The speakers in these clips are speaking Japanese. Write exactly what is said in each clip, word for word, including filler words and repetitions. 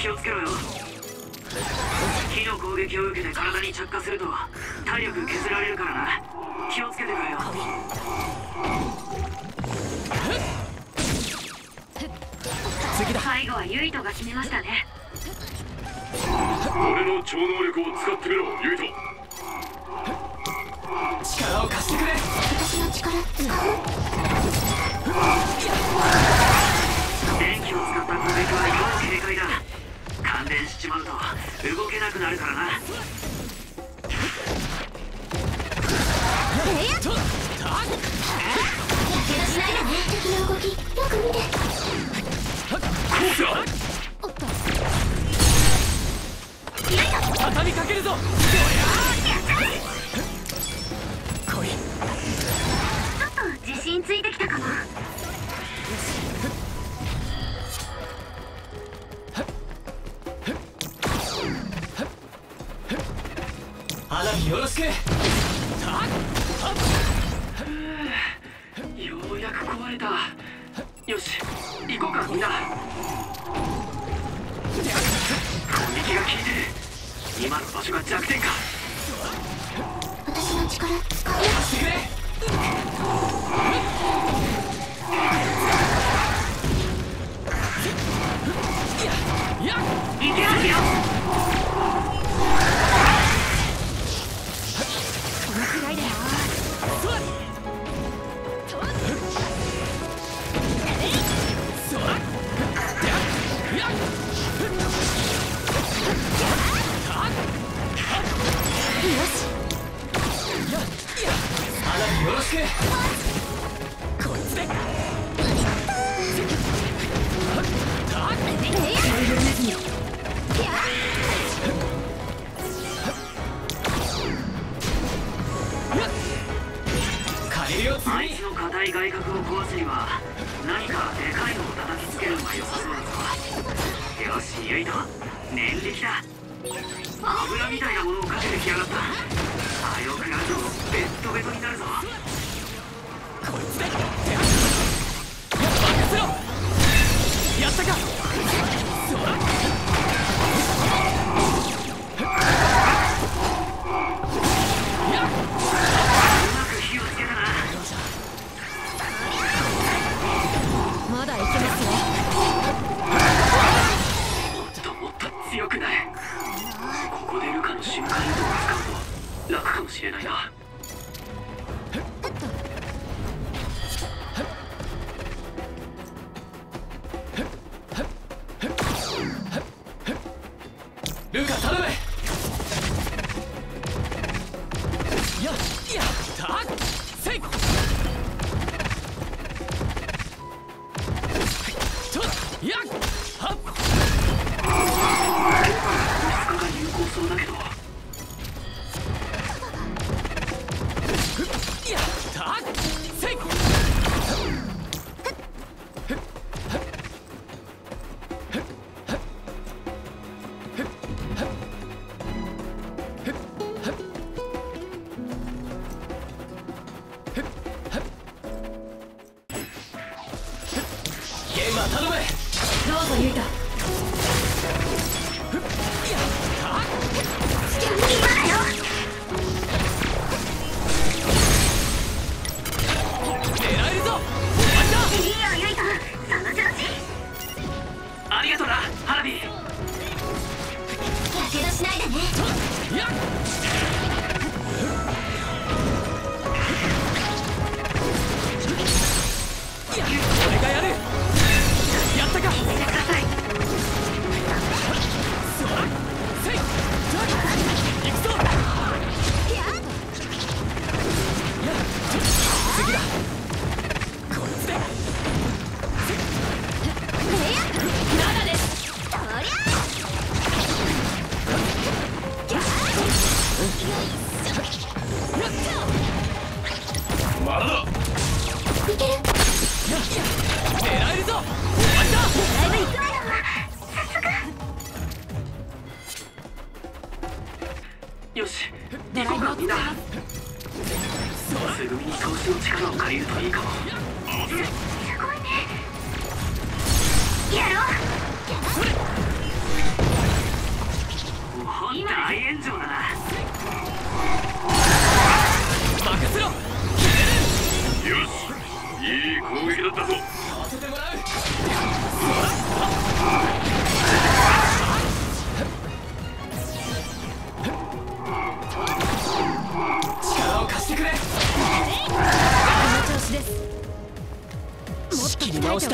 気をつけろよ。火の攻撃を受けて体に着火すると体力削られるからな。気をつけてくれよ。 次だ。 最後はユイトが決めましたね。 俺の超能力を使ってみろ、ユイト。 力を貸してくれ。 私の力使う。 電気を使った攻撃は要警戒だ。感電しちまうと動けなくなるからな。 えっとやけどしないでね。敵の動きよく見て。おっと畳みかけるぞ。 やったー。 来い。 ちょっと自信ついてきたかも。 花火よろしく。 ようやく壊れた。よし行こうかみんな。攻撃が効いてる。今の場所が弱点か。 私の力使う。 貸してくれ。やっいけますよ。 このくらいだよ。よし。 花火よろしく。こいつで。借りるよ。 あいつの硬い外角を壊すには何かでかいのを叩きつけるのが良さそうだぞ。よしユイト念力だ。油みたいなものをかけてきやがった。早くなるとベッドベトになるぞ。 こいつで。任せろ。やったか。そら。やっ。 うまく火をつけたな。 まだいけますよ。 もっともっと強くなれ。ここでルカの瞬間移動を使うと楽かもしれないな。 ルカ頼む。ややったせい。とやっはっ。 スカが有効そうだけど。 やったせい。ゲームは頼む。 どうぞユイト。今だよ。 狙えるぞ。終わりいいよユイト。その調子。 ありがとうな花火。 やけどしないでね。 だ。やっ。俺がやる。やったか。 見てください。 そらせい。行くぞ。 やっ。 や次だ。こいつで。 えっ。 ななです。 そりゃ。 まだだ。 いける。 狙えるぞ。終わりだ。 だいぶいくわよ。さすが。 よし行こうかみんな。つぐみに投資の力を借りるといいかも。 すごいね。やろう。 切り直した。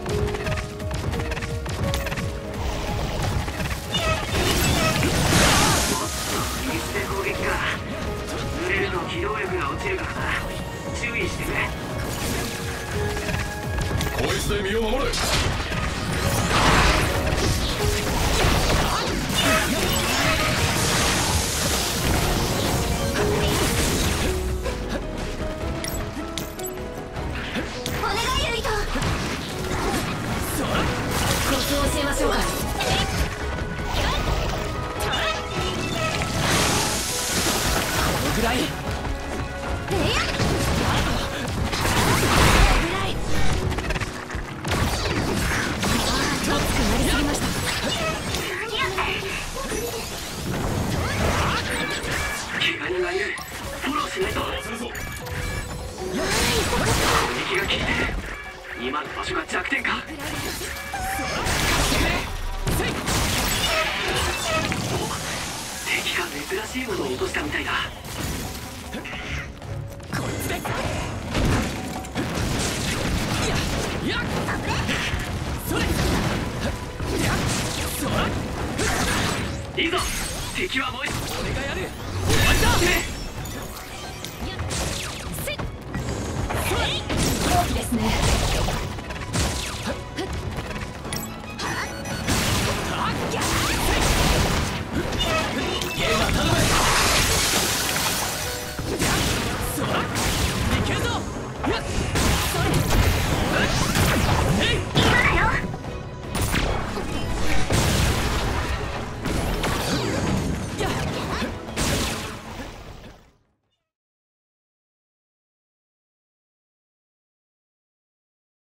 水で攻撃か。濡れると機動力が落ちるからな。注意してくれ。 こいつで身を守れ。 お願いユイト。コツを教えましょうか。 ぐらい。 えっ危ない。熱くなりすぎました。何やって怪我人がいる。フォローしないと。 するぞ。 敵が効いてる。今の場所が弱点か。敵が珍しいものを落としたみたいだ。 こいつで。いや、いや。それ。いや、それ。 いいぞ。敵はもう一俺がやる。終わりだ。 大きですね。